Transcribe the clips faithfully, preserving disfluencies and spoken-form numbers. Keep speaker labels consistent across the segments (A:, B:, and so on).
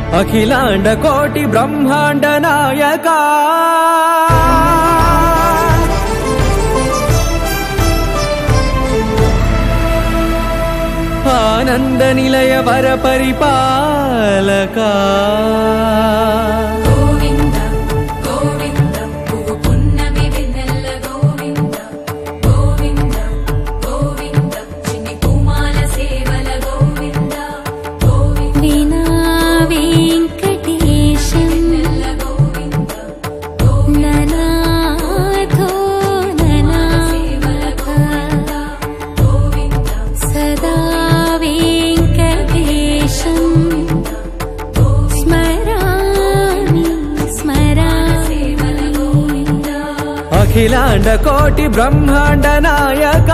A: అఖిలాండ కోటి బ్రహ్మాండ నాయక ఆనంద నిలయ వర పరిపాలక అఖిలాండ కోటి బ్రహ్మాండ నాయక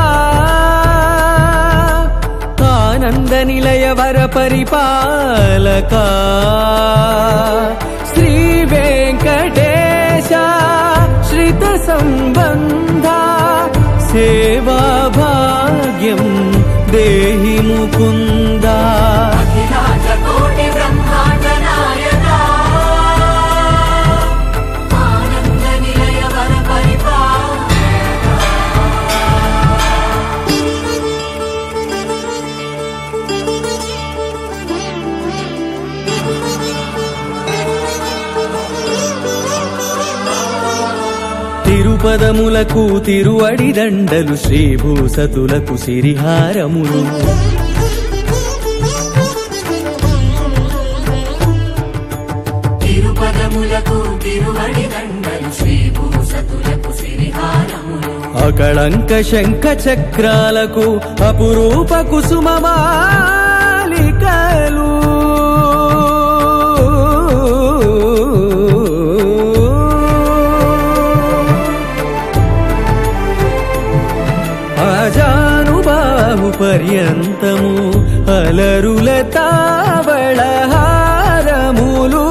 A: ఆనంద నిలయ వర పరిపాలక శ్రీ వెంకటేశ శ్రిత సంబంధ సేవా భాగ్యం దేహి ముకుంద
B: అఖిలాండ కోటి బ్రహ్మాండ నాయక ఆనంద నిలయ వర
A: తిరుపదములకు తిరువడి దండలు శ్రీభూసతులకు సిరిహారములు
B: తిరుపదములకు తిరువడి దండలు శ్రీభూసతులకు సిరిహారములు
A: అకళంక శంఖ చక్రాలకు అపురూప కుసుమమాలికలు అజానుబాహు పర్యంతము అలరుల తావళహారములు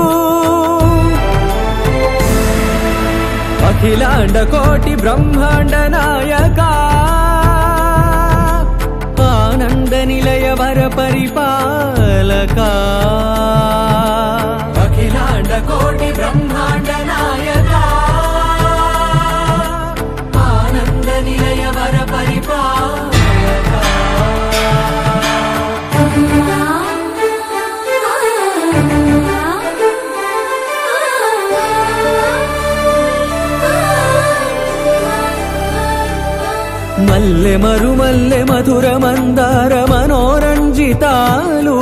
A: అఖిలాండ కోటి బ్రహ్మాండ నాయక ఆనంద నిలయ వర పరిపాలక అఖిలాండ కోటి బ్రహ్మాండ నాయక ఆనంద నిలయ వర పరిపాలక మల్లె మరుమల్లె మధుర మందార మనోరంజితాలు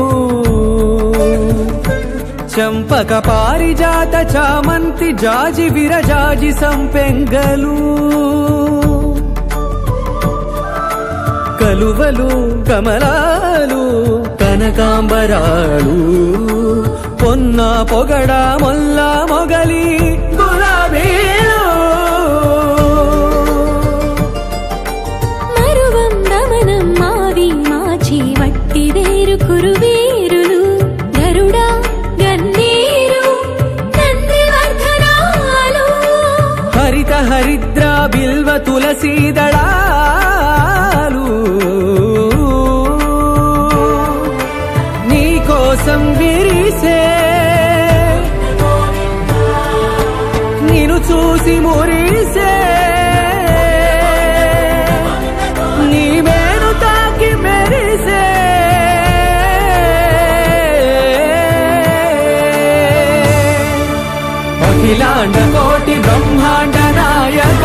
A: చంపక పారిజాత చామంతి జాజి విరజాజి సంపెంగలు కలువలు కమలాలు కనకాంబరాలు పొన్న పొగడ మొల్ల మొగలి గులాబీలు
C: కురువీరులు గరుడ గన్నేరు నందివర్ధనాలు
A: హరిత హరిద్ర బిల్వ తులసీదళాలు నీ కోసం విరిసే నిన్ను చూసి మురిసే నీ మేను తాకి మెరిసే అఖిలాండ కోటి బ్రహ్మాండ నాయక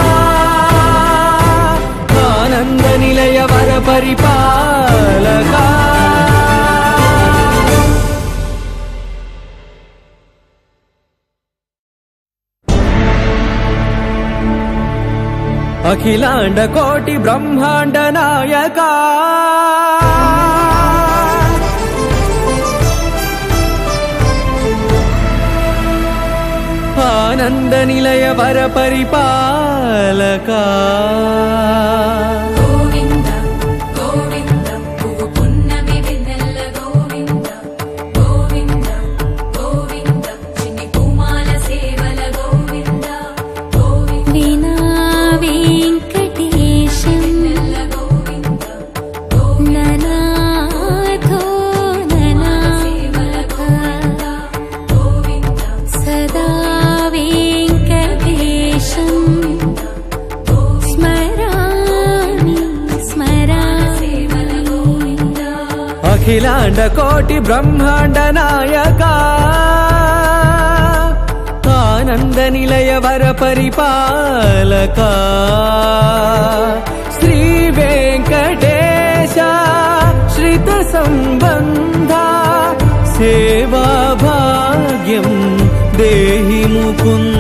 A: ఆనంద నిలయ వర పరిపాలక అఖిలాండ కోటి బ్రహ్మాండ నాయక ఆనంద నిలయ వర పరిపాలక
B: గోవింద గోవింద పువ్వు పున్నమి వెన్నెల గోవింద గోవింద గోవింద చిన్ని కుమాల సేవల గోవింద గోవింద
C: వీణా వెంకటేశం
B: గోవింద
C: ననాథో ననా సేవల
A: అఖిలాండ కోటి బ్రహ్మాండ నాయక ఆనంద నిలయ వర పరిపాలక శ్రీ వెంకటేశ శ్రిత సంబంధ సేవా భాగ్యం దేహి ముకుంద